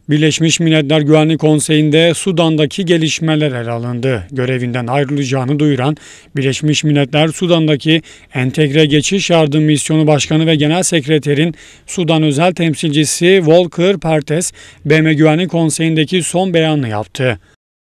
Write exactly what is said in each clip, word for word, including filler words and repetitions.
Birleşmiş Milletler Güvenlik Konseyi'nde Sudan'daki gelişmeler ele alındı. Görevinden ayrılacağını duyuran Birleşmiş Milletler Sudan'daki Entegre Geçiş Yardım Misyonu Başkanı ve Genel Sekreterin Sudan Özel Temsilcisi Volker Perthes, B M Güvenlik Konseyi'ndeki son beyanını yaptı.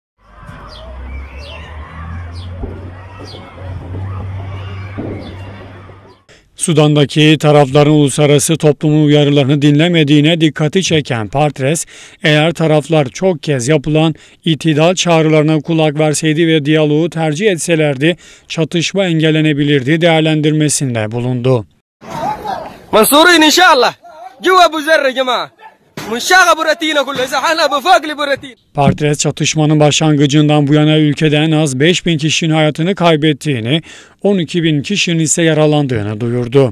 Sudan'daki tarafların uluslararası toplumun uyarılarını dinlemediğine dikkati çeken Perthes, eğer taraflar çok kez yapılan itidal çağrılarına kulak verseydi ve diyaloğu tercih etselerdi çatışma engellenebilirdi değerlendirmesinde bulundu. Mansurin inşallah. Cevabı zerre cemaat. Perthes çatışmanın başlangıcından bu yana ülkede en az beş bin kişinin hayatını kaybettiğini, on iki bin kişinin ise yaralandığını duyurdu.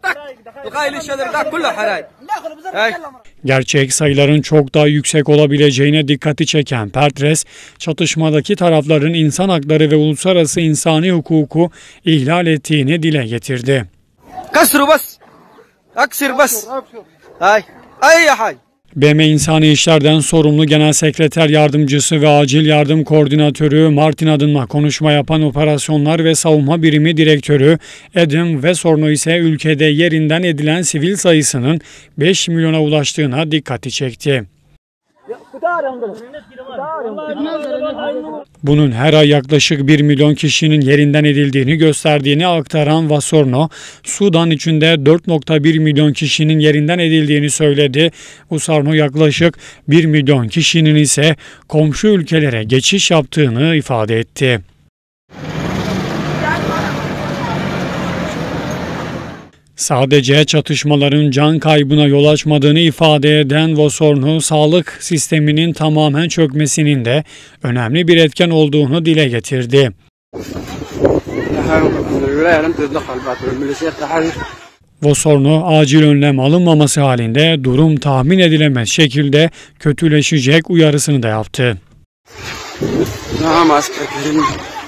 Gerçek sayıların çok daha yüksek olabileceğine dikkati çeken Perthes, çatışmadaki tarafların insan hakları ve uluslararası insani hukuku ihlal ettiğini dile getirdi. Kasru bas. Aksir bas. Hay. Ay hay. B M İnsani İşler'den sorumlu Genel Sekreter Yardımcısı ve Acil Yardım Koordinatörü Martin Adınma konuşma yapan Operasyonlar ve Savunma Birimi Direktörü Adam Wesorno ise ülkede yerinden edilen sivil sayısının beş milyona ulaştığına dikkati çekti. Bunun her ay yaklaşık bir milyon kişinin yerinden edildiğini gösterdiğini aktaran Wesorno, Sudan içinde dört nokta bir milyon kişinin yerinden edildiğini söyledi. Wesorno yaklaşık bir milyon kişinin ise komşu ülkelere geçiş yaptığını ifade etti. Sadece çatışmaların can kaybına yol açmadığını ifade eden Wesorno, sağlık sisteminin tamamen çökmesinin de önemli bir etken olduğunu dile getirdi. Wesorno, acil önlem alınmaması halinde durum tahmin edilemez şekilde kötüleşecek uyarısını da yaptı.